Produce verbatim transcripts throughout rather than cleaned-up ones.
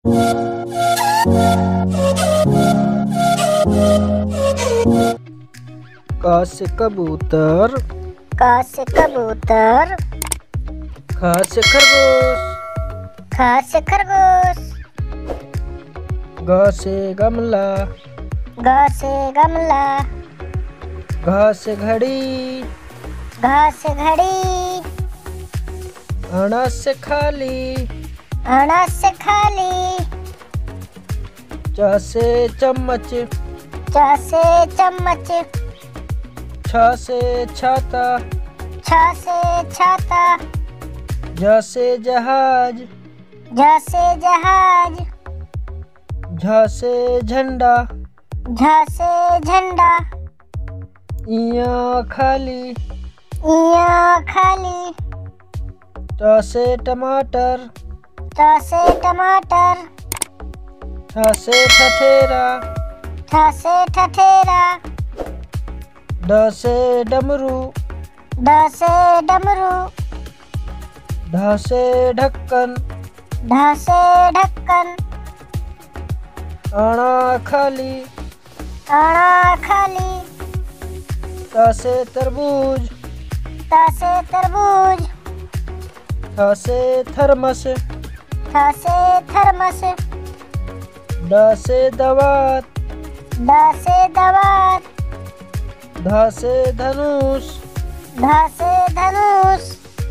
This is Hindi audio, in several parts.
क से कबूतर। क से कबूतर। ख से खरगोश। ख से खरगोश। ग से गमला। ग से गमला। घ से घड़ी। घ से घड़ी। अण से खाली। अण से खाली। च से चम्मच। च से चम्मच। छ से छाता। छ से छाता। ज से जहाज। झ से जहाज। झ से झंडा। झ से झंडा। इया खाली। इया खाली। ट से टमाटर। ट से टमाटर। ठ से ठठेरा। ठ से ठठेरा। ड से डमरू। ड से डमरू। ढ से ढक्कन। ढ से ढक्कन। अण खाली। अण खाली। त से तरबूज। त से तरबूज। थ से थर्मस। थ से थर्मस। ड से दवात। द से दवात। ध से धनुष। ध से धनुष।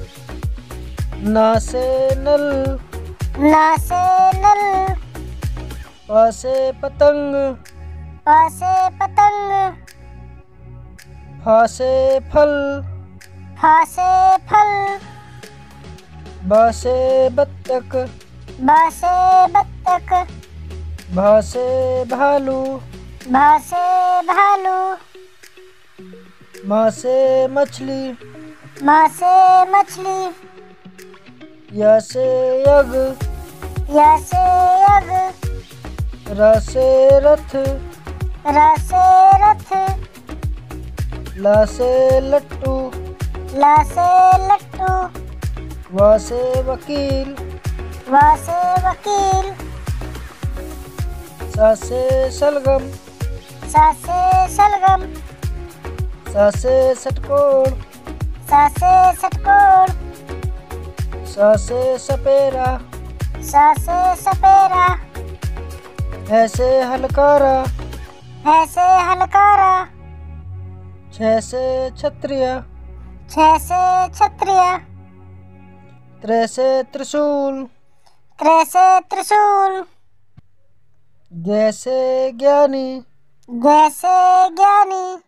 न से नल। न से नल। प से पतंग। प से पतंग। फ से फल। फ से फल। ब से बत्तख। ब से बत्तख। भ से भालू। भ से भालू। म से मछली। म से मछली। य से यज्ञ। य से यज्ञ। र से रथ। र से रथ। ल से लट्टू। ल से लट्टू। व से वकील। व से वकील। स से सलगम। स से सलगम। स से षटकोण। स से षटकोण। स से सपेरा। स से सपेरा। ह से हलकारा। ह से हलकारा। छ से क्षत्रिय। छ से क्षत्रिय। त्र से त्रिशूल। त्र से त्रिशूल। ज्ञ से ज्ञानी। ज्ञ से ज्ञानी।